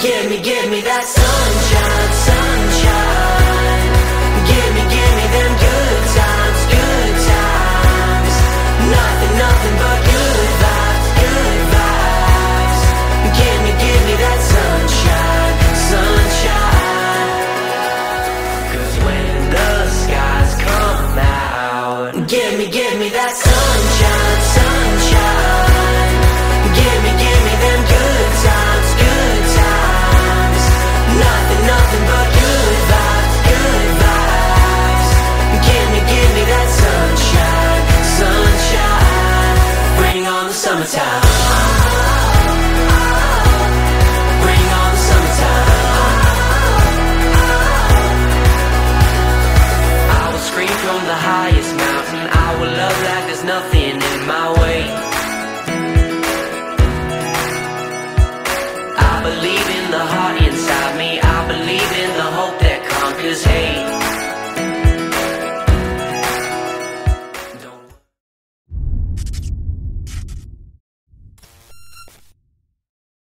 Give me that sunshine, sunshine. Give me them good times, good times. Nothing but good vibes, good vibes. Give me that sunshine, sunshine. 'Cause when the skies come out, give me that sunshine, sunshine. Give me them good times, good times. Nothing but good vibes, good vibes. Give me that sunshine, sunshine. Bring on the summertime. Bring on the summertime. I will scream from the highest mountain. I will love like there's nothing in my way. I believe in the heart inside me. I believe in the hope that conquers hate.